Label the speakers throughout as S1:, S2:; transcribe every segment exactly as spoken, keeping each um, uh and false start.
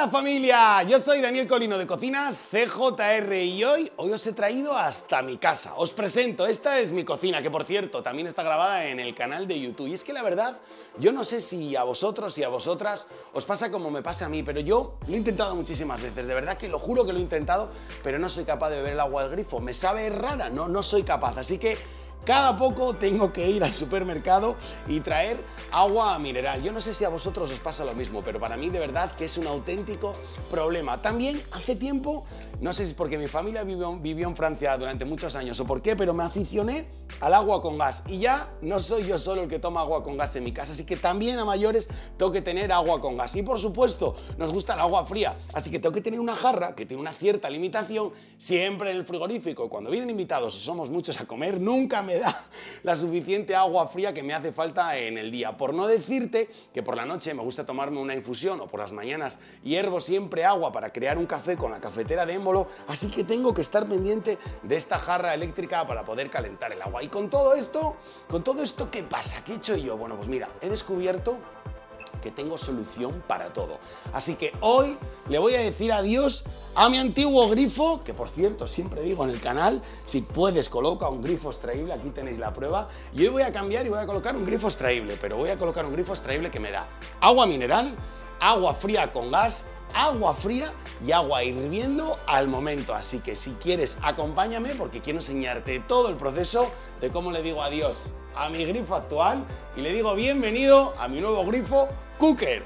S1: Hola familia, yo soy Daniel Colino de Cocinas C J R y hoy, hoy os he traído hasta mi casa. Os presento, esta es mi cocina, que por cierto también está grabada en el canal de YouTube. Y es que la verdad, yo no sé si a vosotros y a vosotras os pasa como me pasa a mí, pero yo lo he intentado muchísimas veces, de verdad que lo juro que lo he intentado, pero no soy capaz de beber el agua del grifo. Me sabe rara, no, no soy capaz, así que cada poco tengo que ir al supermercado y traer agua mineral. Yo no sé si a vosotros os pasa lo mismo, pero para mí de verdad que es un auténtico problema. También hace tiempo, no sé si es porque mi familia vivió, vivió en Francia durante muchos años o por qué, pero me aficioné al agua con gas. Y ya no soy yo solo el que toma agua con gas en mi casa, así que también a mayores tengo que tener agua con gas. Y por supuesto, nos gusta el agua fría, así que tengo que tener una jarra que tiene una cierta limitación siempre en el frigorífico. Cuando vienen invitados o somos muchos a comer, nunca me da la suficiente agua fría que me hace falta en el día. Por no decirte que por la noche me gusta tomarme una infusión o por las mañanas hiervo siempre agua para crear un café con la cafetera de Émbolo, así que tengo que estar pendiente de esta jarra eléctrica para poder calentar el agua. Y con todo esto, con todo esto, ¿qué pasa? ¿Qué he hecho yo? Bueno, pues mira, he descubierto que tengo solución para todo. Así que hoy le voy a decir adiós a mi antiguo grifo, que por cierto siempre digo en el canal, si puedes coloca un grifo extraíble, aquí tenéis la prueba, y hoy voy a cambiar y voy a colocar un grifo extraíble, pero voy a colocar un grifo extraíble que me da agua mineral, agua fría con gas, agua fría y agua hirviendo al momento. Así que si quieres acompáñame porque quiero enseñarte todo el proceso de cómo le digo adiós a mi grifo actual y le digo bienvenido a mi nuevo grifo Cooker.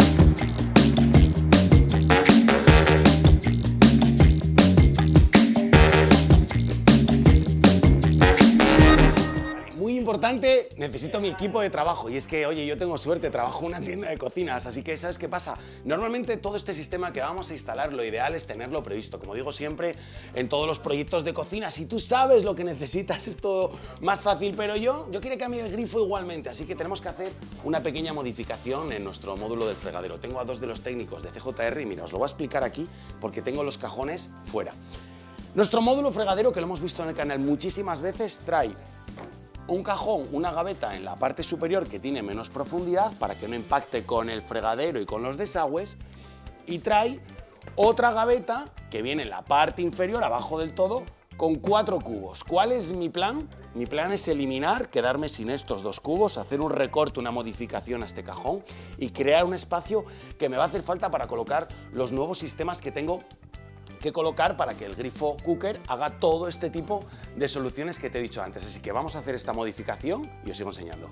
S1: Importante, necesito mi equipo de trabajo y es que, oye, yo tengo suerte, trabajo en una tienda de cocinas, así que ¿sabes qué pasa? Normalmente todo este sistema que vamos a instalar, lo ideal es tenerlo previsto, como digo siempre en todos los proyectos de cocina. Si tú sabes lo que necesitas es todo más fácil, pero yo, yo quiero cambiar el grifo igualmente, así que tenemos que hacer una pequeña modificación en nuestro módulo del fregadero. Tengo a dos de los técnicos de C J R y mira, os lo voy a explicar aquí porque tengo los cajones fuera. Nuestro módulo fregadero, que lo hemos visto en el canal muchísimas veces, trae un cajón, una gaveta en la parte superior que tiene menos profundidad para que no impacte con el fregadero y con los desagües, y trae otra gaveta que viene en la parte inferior, abajo del todo, con cuatro cubos. ¿Cuál es mi plan? Mi plan es eliminar, quedarme sin estos dos cubos, hacer un recorte, una modificación a este cajón y crear un espacio que me va a hacer falta para colocar los nuevos sistemas que tengo que colocar para que el grifo Cooker haga todo este tipo de soluciones que te he dicho antes. Así que vamos a hacer esta modificación y os sigo enseñando.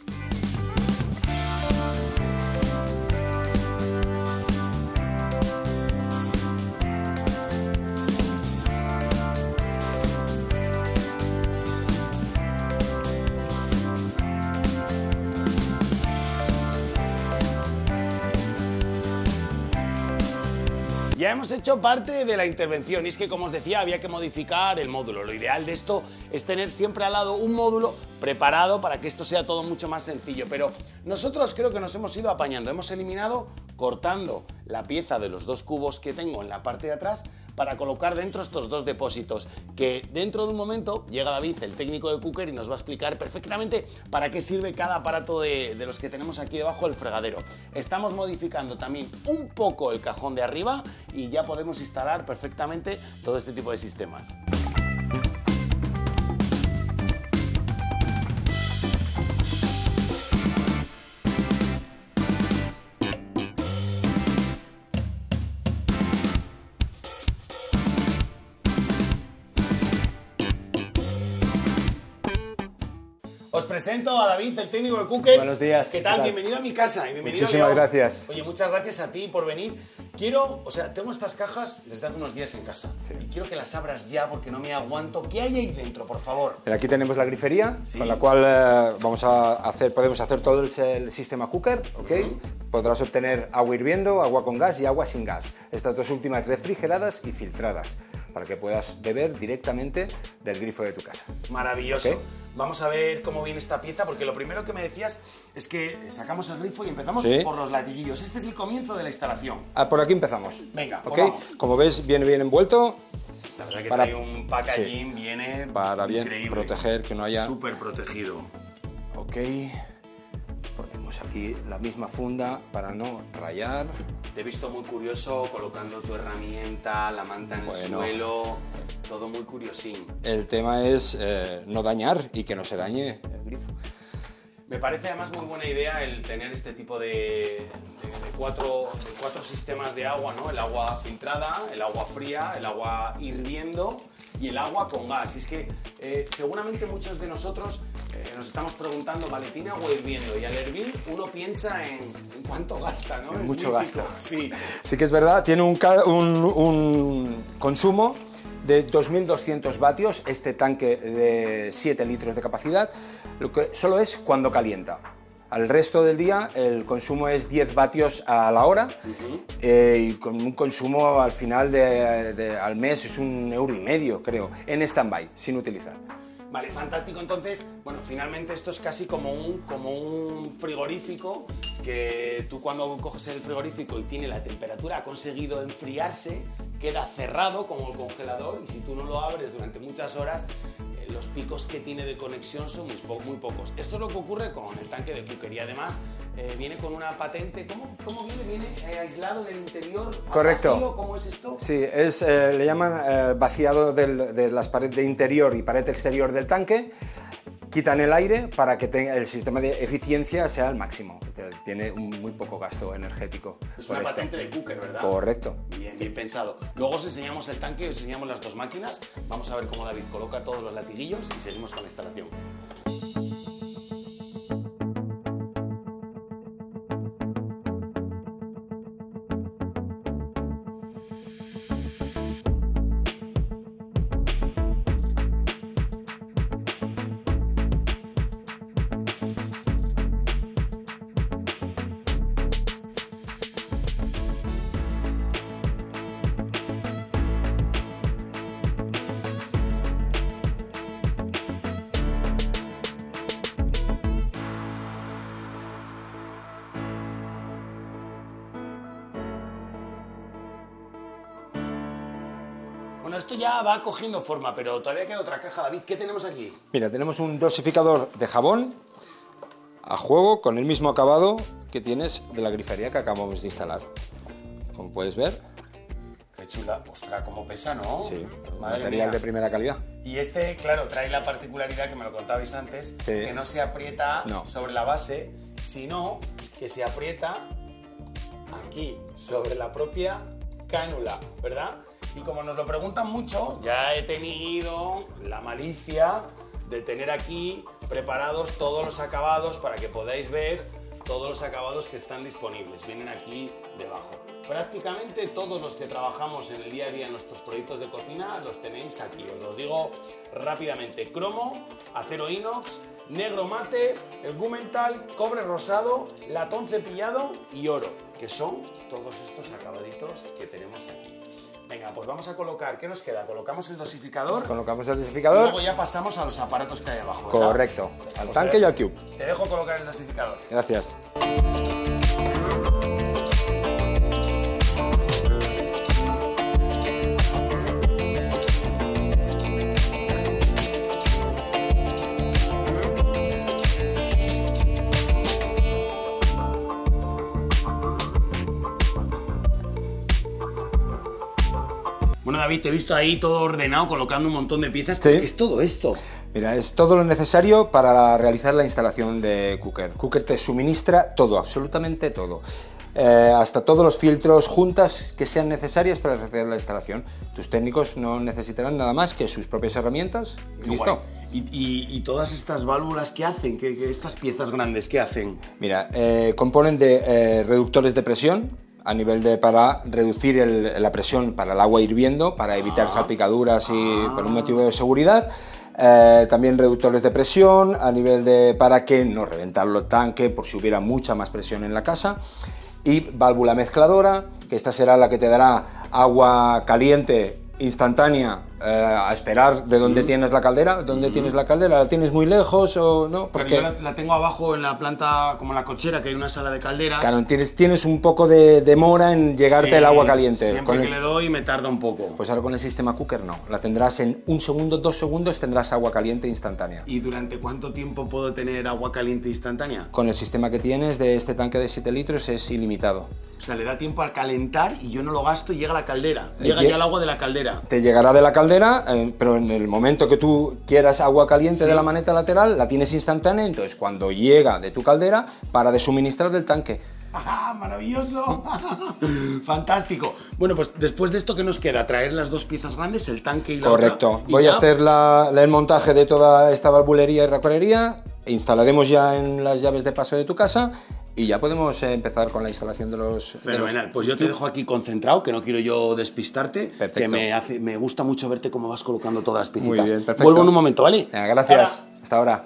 S1: Ya hemos hecho parte de la intervención y es que, como os decía, había que modificar el módulo. Lo ideal de esto es tener siempre al lado un módulo preparado para que esto sea todo mucho más sencillo, pero nosotros creo que nos hemos ido apañando. Hemos eliminado cortando la pieza de los dos cubos que tengo en la parte de atrás para colocar dentro estos dos depósitos, que dentro de un momento llega David, el técnico de Cooker, y nos va a explicar perfectamente para qué sirve cada aparato de, de los que tenemos aquí debajo del fregadero. Estamos modificando también un poco el cajón de arriba y ya podemos instalar perfectamente todo este tipo de sistemas. Os presento a David, el técnico de Cooker.
S2: Buenos días.
S1: ¿Qué tal? ¿Qué tal? Bienvenido a mi casa y bienvenido
S2: Muchísimas
S1: a
S2: gracias.
S1: Oye, muchas gracias a ti por venir. Quiero, o sea, tengo estas cajas desde hace unos días en casa. Sí. Y quiero que las abras ya porque no me aguanto. ¿Qué hay ahí dentro, por favor?
S2: Pero aquí tenemos la grifería, sí, con la cual eh, vamos a hacer, podemos hacer todo el, el sistema Cooker, ¿ok? Uh-huh. Podrás obtener agua hirviendo, agua con gas y agua sin gas. Estas dos últimas refrigeradas y filtradas, para que puedas beber directamente del grifo de tu casa.
S1: Maravilloso. ¿Okay?
S3: Vamos a ver cómo viene esta pieza, porque lo primero que me decías es que sacamos el grifo y empezamos
S2: ¿Sí?
S3: por los latiguillos. Este es el comienzo de la instalación.
S2: Ah, por aquí empezamos.
S3: Venga, pues
S2: ¿Okay?
S3: vamos.
S2: Como ves, viene bien envuelto.
S3: La verdad que
S2: para,
S3: trae un packaging,
S2: sí,
S3: viene
S2: para bien
S3: increíble.
S2: Proteger que no haya...
S3: Súper protegido.
S2: Ok. Ponemos pues aquí la misma funda para no rayar.
S1: Te he visto muy curioso colocando tu herramienta, la manta en
S2: Bueno.
S1: el suelo, todo muy curiosín.
S2: El tema es eh, no dañar y que no se dañe el grifo.
S1: Me parece además muy buena idea el tener este tipo de, de, de, cuatro, de cuatro sistemas de agua, ¿no? El agua filtrada, el agua fría, el agua hirviendo y el agua con gas. Y es que eh, seguramente muchos de nosotros eh, nos estamos preguntando, vale, tiene agua hirviendo, y al hervir uno piensa en, en cuánto gasta, ¿no? Es
S2: Mucho
S1: mítico.
S2: gasta.
S1: Sí.
S2: Sí que es verdad, tiene un, ca- un, un consumo de dos mil doscientos vatios, este tanque de siete litros de capacidad, lo que solo es cuando calienta. Al resto del día el consumo es diez vatios a la hora, uh-huh. eh, y con un consumo al final de, de, al mes es un euro y medio, creo, en stand-by, sin utilizar.
S1: Vale, fantástico. Entonces, bueno, finalmente esto es casi como un, como un frigorífico, que tú cuando coges el frigorífico y tiene la temperatura, ha conseguido enfriarse, queda cerrado como el congelador, y si tú no lo abres durante muchas horas, eh, los picos que tiene de conexión son muy, po muy pocos. Esto es lo que ocurre con el tanque de Cooker, y además eh, viene con una patente. ¿Cómo, cómo viene? ¿Viene eh, aislado en el interior?
S2: Correcto.
S1: Vacío? ¿Cómo es esto?
S2: Sí, es, eh, le llaman eh, vaciado del, de las paredes de interior y pared exterior del tanque. Quitan el aire para que tenga el sistema de eficiencia sea al máximo. Tiene un muy poco gasto energético.
S1: Es una
S2: esto.
S1: patente de Cooker, ¿verdad?
S2: Correcto.
S1: Bien, bien pensado. Luego os enseñamos el tanque y os enseñamos las dos máquinas. Vamos a ver cómo David coloca todos los latiguillos y seguimos con la instalación. Bueno, esto ya va cogiendo forma, pero todavía queda otra caja. David, ¿qué tenemos aquí?
S2: Mira, tenemos un dosificador de jabón a juego con el mismo acabado que tienes de la grifería que acabamos de instalar. Como puedes ver.
S1: Qué chula. Ostras, cómo pesa, ¿no?
S2: Sí,
S1: Madre
S2: material
S1: mía.
S2: de primera calidad.
S1: Y este, claro, trae la particularidad que me lo contabais antes,
S2: Sí.
S1: que no se aprieta
S2: No.
S1: sobre la base, sino que se aprieta aquí, sobre la propia cánula, ¿verdad? Y como nos lo preguntan mucho, ya he tenido la malicia de tener aquí preparados todos los acabados para que podáis ver todos los acabados que están disponibles. Vienen aquí debajo. Prácticamente todos los que trabajamos en el día a día en nuestros proyectos de cocina los tenéis aquí. Os los digo rápidamente: cromo, acero inox, negro mate, el Gumental, cobre rosado, latón cepillado y oro, que son todos estos acabaditos que tenemos aquí. Venga, pues vamos a colocar, ¿qué nos queda? Colocamos el dosificador.
S2: Colocamos el
S1: Y
S2: dosificador.
S1: luego ya pasamos a los aparatos que hay abajo, ¿verdad?
S2: Correcto. Al
S1: Pues
S2: tanque
S1: te-
S2: y al cube.
S1: Te dejo colocar el dosificador.
S2: Gracias.
S1: Bueno, David, te he visto ahí todo ordenado, colocando un montón de piezas.
S2: Sí.
S1: ¿Qué es todo esto?
S2: Mira, es todo lo necesario para realizar la instalación de Cooker. Cooker te suministra todo, absolutamente todo. Eh, hasta todos los filtros, juntas que sean necesarias para realizar la instalación. Tus técnicos no necesitarán nada más que sus propias herramientas y
S1: Qué
S2: listo.
S1: guay. Y, y- y todas estas válvulas, ¿qué hacen? ¿Qué, qué- estas piezas grandes, ¿qué hacen?
S2: Mira, eh, componen de eh, reductores de presión a nivel de para reducir el- la presión para el agua hirviendo, para evitar
S1: Ah.
S2: salpicaduras y por un motivo de seguridad. Eh, también reductores de presión a nivel de para que no reventar el tanque por si hubiera mucha más presión en la casa. Y válvula mezcladora, que esta será la que te dará agua caliente instantánea eh, a esperar de dónde mm. tienes la caldera, dónde mm. tienes la caldera, ¿la tienes muy lejos o no?
S1: Porque yo la, la tengo abajo en la planta, como en la cochera, que hay una sala de calderas.
S2: Claro, tienes, tienes un poco de demora en llegarte sí, el agua caliente.
S1: Siempre
S2: con
S1: que
S2: el...
S1: le doy me tarda un poco.
S2: Pues ahora con el sistema cooker no, la tendrás en un segundo, dos segundos tendrás agua caliente instantánea.
S1: ¿Y durante cuánto tiempo puedo tener agua caliente instantánea?
S2: Con el sistema que tienes de este tanque de siete litros es ilimitado.
S1: O sea, le da tiempo a calentar y yo no lo gasto y llega a la caldera. Llega ya el agua de la caldera.
S2: Te llegará de la caldera, eh, pero en el momento que tú quieras agua caliente sí. de la maneta lateral, la tienes instantánea, entonces cuando llega de tu caldera, para de suministrar del tanque.
S1: ¡Ah, maravilloso! Fantástico. Bueno, pues después de esto, ¿qué nos queda? Traer las dos piezas grandes, el tanque y la
S2: Correcto.
S1: otra.
S2: Correcto. Voy ya... a hacer la, la, el montaje de toda esta valvulería y racorería, instalaremos ya en las llaves de paso de tu casa y ya podemos eh, empezar con la instalación de los...
S1: Fenomenal.
S2: De los...
S1: Pues yo te dejo aquí concentrado, que no quiero yo despistarte.
S2: Perfecto.
S1: Que me, hace, me gusta mucho verte cómo vas colocando todas las piecitas.
S2: Muy bien, perfecto.
S1: Vuelvo en un momento, ¿vale?
S2: Venga, gracias. Ahora. Hasta ahora.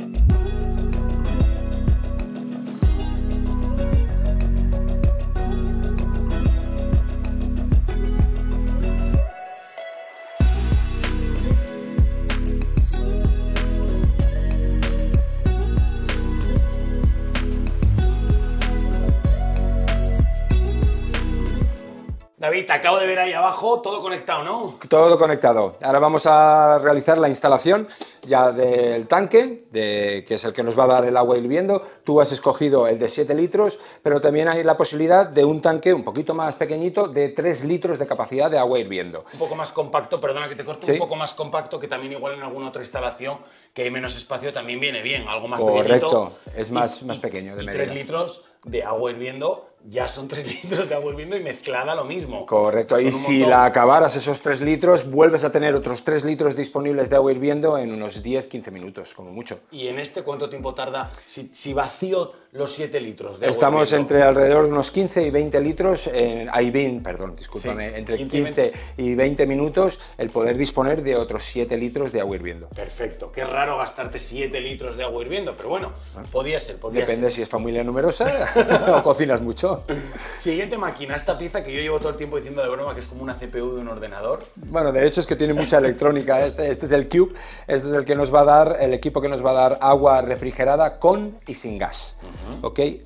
S1: David, te acabo de ver ahí abajo, todo conectado, ¿no?
S2: Todo conectado. Ahora vamos a realizar la instalación ya del tanque, de, que es el que nos va a dar el agua hirviendo. Tú has escogido el de siete litros, pero también hay la posibilidad de un tanque un poquito más pequeñito de tres litros de capacidad de agua hirviendo.
S1: Un poco más compacto, perdona que te corto, ¿sí? Un poco más compacto, que también igual en alguna otra instalación que hay menos espacio también viene bien, algo más
S2: Correcto,
S1: pequeñito.
S2: Correcto, es más,
S1: y,
S2: más pequeño de
S1: y
S2: medida.
S1: tres litros de agua hirviendo, ya son tres litros de agua hirviendo y mezclada lo mismo.
S2: Correcto, y si la acabaras esos tres litros, vuelves a tener otros tres litros disponibles de agua hirviendo en unos diez a quince minutos, como mucho.
S1: ¿Y en este cuánto tiempo tarda si, si vacío los siete litros de agua
S2: Estamos
S1: hirviendo?
S2: Entre alrededor de unos quince y veinte litros, en, hay veinte, perdón, discúlpame, sí, entre quince y veinte minutos el poder disponer de otros siete litros de agua hirviendo.
S1: Perfecto, qué raro gastarte siete litros de agua hirviendo, pero bueno, bueno podía ser, podía
S2: Depende
S1: ser.
S2: si es familia numerosa o cocinas mucho.
S1: Siguiente máquina, esta pieza que yo llevo todo el tiempo diciendo de broma que es como una C P U de un ordenador.
S2: Bueno, de hecho es que tiene mucha electrónica. Este, este es el Cube, este es el que nos va a dar, el equipo que nos va a dar agua refrigerada con y sin gas. Uh-huh. ¿Ok? Y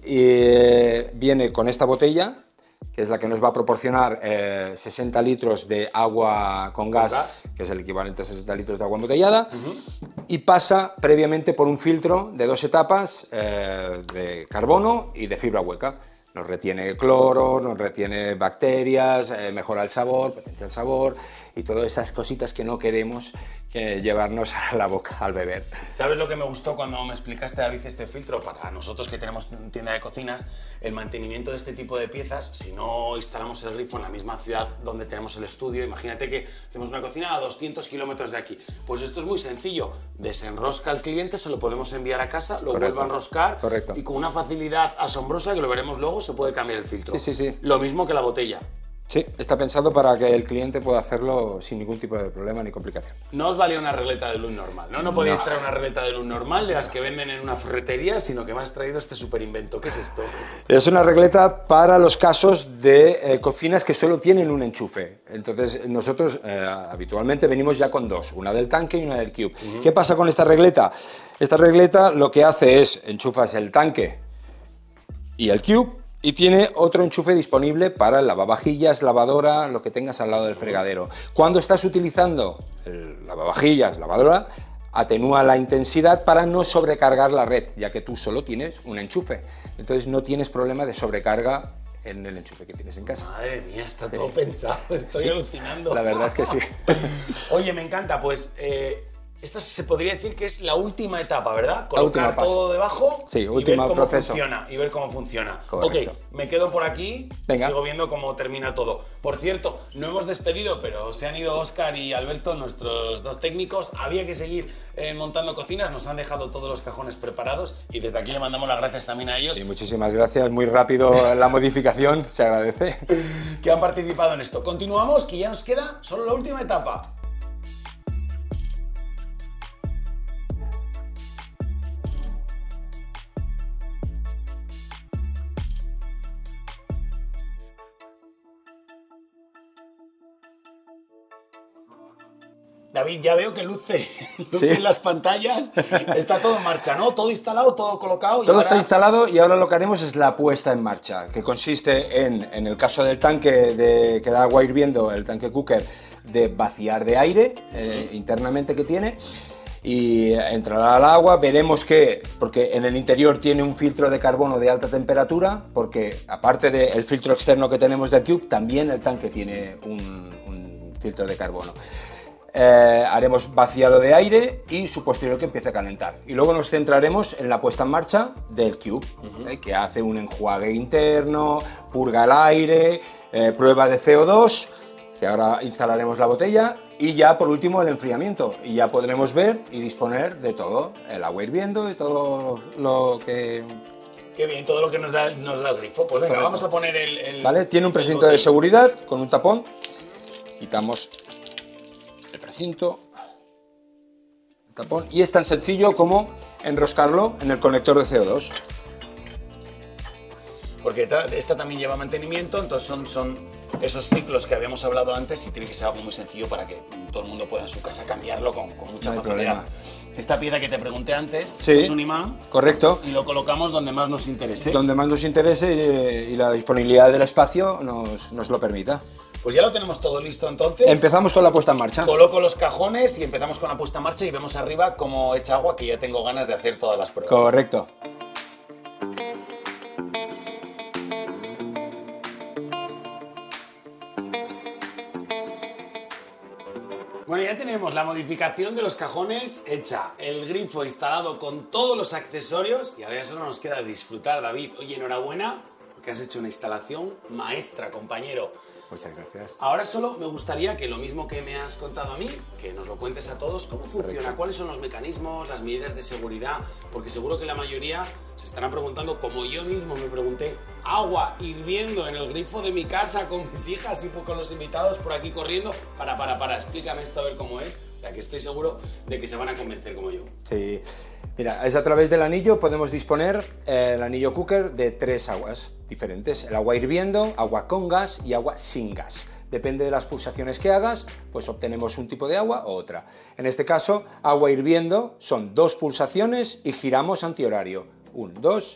S2: eh, viene con esta botella, que es la que nos va a proporcionar eh, sesenta litros de agua con gas, ¿Con gas? que es el equivalente a sesenta litros de agua embotellada, uh-huh. y pasa previamente por un filtro de dos etapas eh, de carbono y de fibra hueca. Nos retiene cloro, nos retiene bacterias, eh, mejora el sabor, potencia el sabor y todas esas cositas que no queremos que llevarnos a la boca al beber.
S1: ¿Sabes lo que me gustó cuando me explicaste, David, este filtro? Para nosotros que tenemos tienda de cocinas, el mantenimiento de este tipo de piezas, si no instalamos el grifo en la misma ciudad donde tenemos el estudio, imagínate que hacemos una cocina a doscientos kilómetros de aquí. Pues esto es muy sencillo, desenrosca al cliente, se lo podemos enviar a casa, lo
S2: Correcto.
S1: vuelve a enroscar.
S2: Correcto.
S1: Y con una facilidad asombrosa, que lo veremos luego, se puede cambiar el filtro.
S2: Sí, sí, sí.
S1: Lo mismo que la botella.
S2: Sí, está pensado para que el cliente pueda hacerlo sin ningún tipo de problema ni complicación.
S1: No os valía una regleta de luz normal, ¿no? No podéis
S2: no.
S1: traer una regleta de luz normal de las que venden en una ferretería, sino que me has traído este super invento. ¿Qué es esto?
S2: Es una regleta para los casos de eh, cocinas que solo tienen un enchufe. Entonces nosotros eh, habitualmente venimos ya con dos, una del tanque y una del Cube. Uh-huh. ¿Qué pasa con esta regleta? Esta regleta lo que hace es enchufas el tanque y el Cube, y tiene otro enchufe disponible para el lavavajillas, lavadora, lo que tengas al lado del fregadero. Cuando estás utilizando el lavavajillas, lavadora, atenúa la intensidad para no sobrecargar la red, ya que tú solo tienes un enchufe. Entonces no tienes problema de sobrecarga en el enchufe que tienes en casa.
S1: Madre mía, está
S2: sí.
S1: todo pensado, estoy sí. alucinando.
S2: La verdad es que sí.
S1: Oye, me encanta, pues... Eh... Esta se podría decir que es la última etapa, ¿verdad? Colocar todo debajo
S2: sí,
S1: y
S2: última
S1: ver cómo
S2: proceso.
S1: funciona. Y ver cómo funciona.
S2: Correcto.
S1: Ok, me quedo por aquí
S2: Venga.
S1: y sigo viendo cómo termina todo. Por cierto, no hemos despedido, pero se han ido Óscar y Alberto, nuestros dos técnicos. Había que seguir eh, montando cocinas, nos han dejado todos los cajones preparados y desde aquí le mandamos las gracias también a ellos.
S2: Sí, muchísimas gracias. Muy rápido la modificación, se agradece.
S1: Que han participado en esto. Continuamos, que ya nos queda solo la última etapa. David, ya veo que luce, luce ¿Sí? en las pantallas, está todo en marcha, ¿no? Todo instalado, todo colocado. Y
S2: todo
S1: ahora...
S2: está instalado y ahora lo que haremos es la puesta en marcha, que consiste en, en el caso del tanque de, que da agua hirviendo, el tanque cooker, de vaciar de aire eh, internamente que tiene. Y entrará al agua, veremos que, porque en el interior tiene un filtro de carbono de alta temperatura, porque aparte del filtro externo que tenemos del Cube, también el tanque tiene un, un filtro de carbono. Eh, haremos vaciado de aire y su posterior que empiece a calentar. Y luego nos centraremos en la puesta en marcha del Cube, uh-huh. eh, que hace un enjuague interno, purga el aire, eh, prueba de C O dos, que ahora instalaremos la botella, y ya por último el enfriamiento. Y ya podremos ver y disponer de todo, el agua hirviendo y todo lo que...
S1: Qué bien, todo lo que nos da, nos da el grifo. Pues venga, Correcto. Vamos a poner el... el
S2: ¿Vale? Tiene un precinto de seguridad con un tapón. Quitamos el precinto, el tapón, y es tan sencillo como enroscarlo en el conector de C O dos.
S1: Porque esta también lleva mantenimiento, entonces son, son esos ciclos que habíamos hablado antes y tiene que ser algo muy sencillo para que todo el mundo pueda en su casa cambiarlo con, con mucha
S2: no hay
S1: facilidad.
S2: Problema.
S1: Esta pieza que te pregunté antes
S2: sí,
S1: es un imán.
S2: Correcto.
S1: Y lo colocamos donde más nos interese.
S2: Donde más nos interese y, y la disponibilidad del espacio nos, nos lo permita.
S1: Pues ya lo tenemos todo listo entonces.
S2: Empezamos con la puesta en marcha.
S1: Coloco los cajones y empezamos con la puesta en marcha y vemos arriba cómo echa agua, que ya tengo ganas de hacer todas las pruebas.
S2: Correcto.
S1: Bueno, ya tenemos la modificación de los cajones hecha, el grifo instalado con todos los accesorios y ahora ya solo nos queda disfrutar, David. Oye, enhorabuena, porque has hecho una instalación maestra, compañero.
S2: Muchas gracias.
S1: Ahora solo me gustaría que lo mismo que me has contado a mí, que nos lo cuentes a todos, cómo funciona, Correcto. Cuáles son los mecanismos, las medidas de seguridad, porque seguro que la mayoría se estarán preguntando, como yo mismo me pregunté, agua hirviendo en el grifo de mi casa con mis hijas y con los invitados por aquí corriendo. Para, para, para, explícame esto a ver cómo es, ya que estoy seguro de que se van a convencer como yo.
S2: Sí. Mira, es a través del anillo podemos disponer eh, el anillo cooker de tres aguas diferentes, el agua hirviendo, agua con gas y agua sin gas. Depende de las pulsaciones que hagas, pues obtenemos un tipo de agua o otra. En este caso, agua hirviendo son dos pulsaciones y giramos antihorario. Un, dos,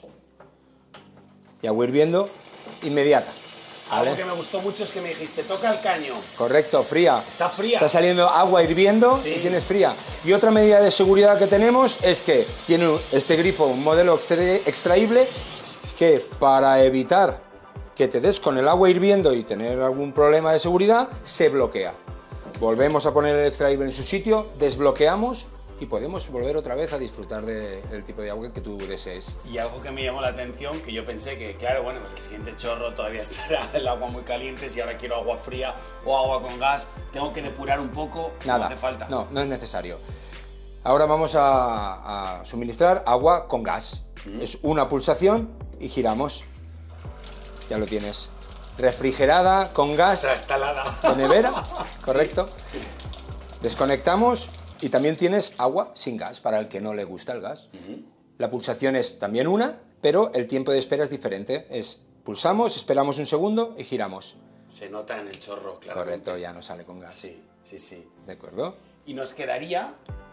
S2: y agua hirviendo inmediata. ¿Vale?
S1: Algo que me gustó mucho es que me dijiste, toca el caño.
S2: Correcto, fría.
S1: Está fría.
S2: Está saliendo agua hirviendo sí. y tienes fría. Y otra medida de seguridad que tenemos es que tiene este grifo un modelo extraíble que para evitar que te des con el agua hirviendo y tener algún problema de seguridad, se bloquea. Volvemos a poner el extraíble en su sitio, desbloqueamos y podemos volver otra vez a disfrutar del tipo de agua que tú desees.
S1: Y algo que me llamó la atención, que yo pensé que, claro, bueno, el siguiente chorro todavía estará el agua muy caliente, si ahora quiero agua fría o agua con gas, tengo que depurar un poco,
S2: Nada,
S1: no hace falta.
S2: No, no es necesario. Ahora vamos a, a suministrar agua con gas. Mm. Es una pulsación y giramos. Ya lo tienes. Refrigerada, con gas.
S1: Está instalada.
S2: De nevera, correcto.
S1: Sí.
S2: Desconectamos. Y también tienes agua sin gas, para el que no le gusta el gas. Uh-huh. La pulsación es también una, pero el tiempo de espera es diferente. Es pulsamos, esperamos un segundo y giramos.
S1: Se nota en el chorro, claro.
S2: Correcto, ya no sale con gas.
S1: Sí, sí, sí.
S2: ¿De acuerdo?
S1: Y nos quedaría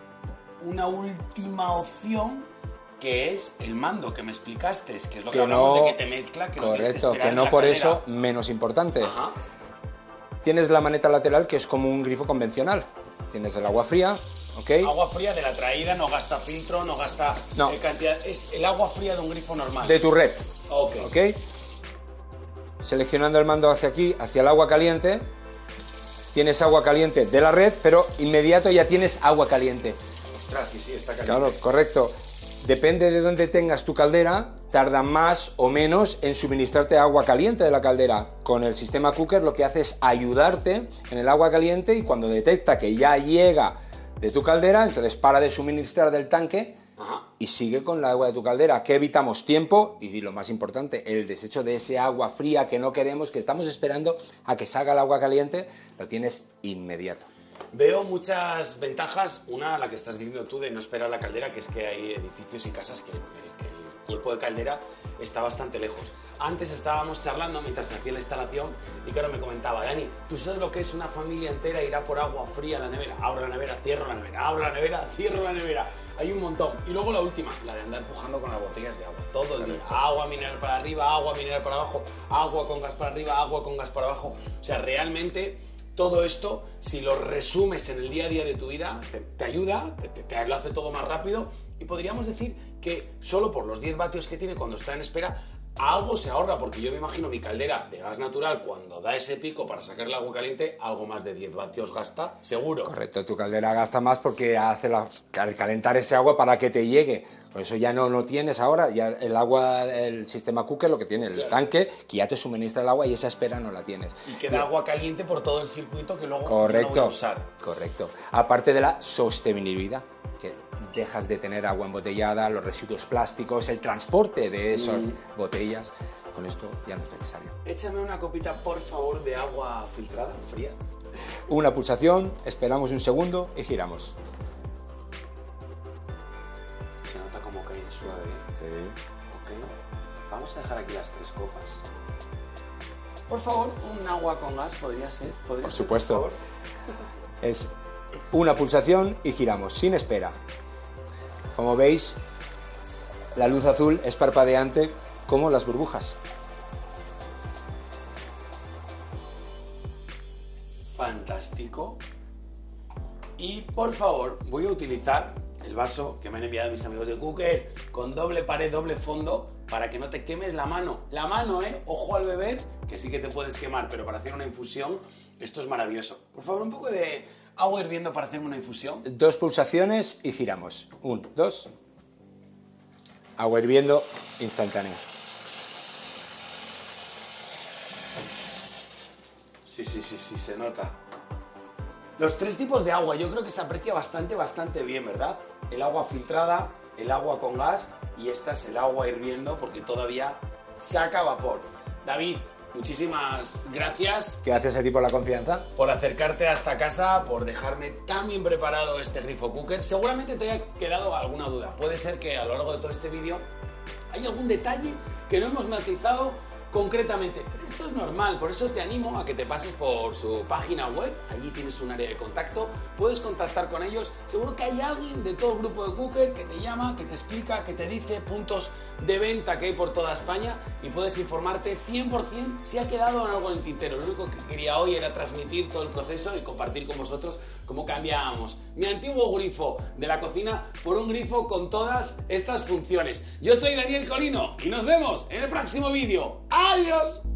S1: una última opción, que es el mando que me explicaste, que es lo que, que hablamos no, de que te mezcla, que
S2: correcto,
S1: no tienes que esperar
S2: que no
S1: la
S2: por
S1: caldera.
S2: Eso menos importante.
S1: Ajá.
S2: Tienes la maneta lateral, que es como un grifo convencional. Tienes el agua fría, ¿ok?
S1: Agua fría de la traída, no gasta filtro, no gasta
S2: no.
S1: Eh, cantidad. Es el agua fría de un grifo normal.
S2: De tu red.
S1: Ok.
S2: ¿Ok? Seleccionando el mando hacia aquí, hacia el agua caliente, tienes agua caliente de la red, pero inmediato ya tienes agua caliente.
S1: Ostras, sí, sí, está caliente.
S2: Claro, correcto. Depende de dónde tengas tu caldera, tarda más o menos en suministrarte agua caliente de la caldera. Con el sistema cooker lo que hace es ayudarte en el agua caliente y cuando detecta que ya llega de tu caldera, entonces para de suministrar del tanque. Ajá. Y sigue con la agua de tu caldera, que evitamos tiempo y lo más importante, el desecho de ese agua fría que no queremos, que estamos esperando a que salga el agua caliente, lo tienes inmediato.
S1: Veo muchas ventajas, una la que estás diciendo tú de no esperar la caldera, que es que hay edificios y casas que, que, que cuerpo de caldera está bastante lejos. Antes estábamos charlando mientras hacía la instalación y claro, me comentaba, Dani, ¿tú sabes lo que es una familia entera ir a por agua fría a la nevera? Abro la nevera, cierro la nevera, abro la nevera, cierro la nevera. Hay un montón. Y luego la última, la de andar empujando con las botellas de agua todo el día. Agua mineral para arriba, agua mineral para abajo, agua con gas para arriba, agua con gas para abajo. O sea, realmente todo esto, si lo resumes en el día a día de tu vida, te, te ayuda, te, te, te lo hace todo más rápido y podríamos decir que solo por los diez vatios que tiene cuando está en espera, algo se ahorra, porque yo me imagino mi caldera de gas natural cuando da ese pico para sacar el agua caliente, algo más de diez vatios gasta, seguro.
S2: Correcto, tu caldera gasta más porque hace la, al calentar ese agua para que te llegue. Por eso ya no lo tienes ahora, ya el agua, el sistema cooker lo que tiene, el claro. tanque, que ya te suministra el agua y esa espera no la tienes.
S1: Y queda y, agua caliente por todo el circuito que luego
S2: correcto,
S1: no voy a usar.
S2: Correcto. Aparte de la sostenibilidad, que dejas de tener agua embotellada, los residuos plásticos, el transporte de esas mm. botellas, con esto ya no es necesario.
S1: Échame una copita, por favor, de agua filtrada, fría.
S2: Una pulsación, esperamos un segundo y giramos.
S1: Se nota como cae suave.
S2: Sí.
S1: Ok. Vamos a dejar aquí las tres copas. Por favor, un agua con gas podría ser. ¿Podría
S2: por
S1: ser,
S2: supuesto.
S1: Por
S2: es una pulsación y giramos, sin espera. Como veis, la luz azul es parpadeante como las burbujas.
S1: Fantástico. Y por favor, voy a utilizar el vaso que me han enviado mis amigos de Cooker con doble pared, doble fondo, para que no te quemes la mano. La mano, ¿eh? Ojo al beber, que sí que te puedes quemar, pero para hacer una infusión, esto es maravilloso. Por favor, un poco de agua hirviendo para hacerme una infusión.
S2: Dos pulsaciones y giramos. Un, dos. Agua hirviendo instantánea.
S1: Sí, sí, sí, sí, se nota. Los tres tipos de agua, yo creo que se aprecia bastante, bastante bien, ¿verdad? El agua filtrada, el agua con gas y esta es el agua hirviendo porque todavía saca vapor. David, muchísimas gracias.
S2: Gracias a ti por la confianza.
S1: Por acercarte hasta casa, por dejarme tan bien preparado este grifo cooker. Seguramente te haya quedado alguna duda. Puede ser que a lo largo de todo este vídeo hay algún detalle que no hemos matizado concretamente. Pero esto es normal, por eso te animo a que te pases por su página web. Allí tienes un área de contacto, puedes contactar con ellos. Seguro que hay alguien de todo el grupo de Cooker que te llama, que te explica, que te dice puntos de venta que hay por toda España y puedes informarte cien por cien si ha quedado algo en el tintero. Lo único que quería hoy era transmitir todo el proceso y compartir con vosotros cómo cambiábamos mi antiguo grifo de la cocina por un grifo con todas estas funciones. Yo soy Daniel Colino y nos vemos en el próximo vídeo. ¡Adiós!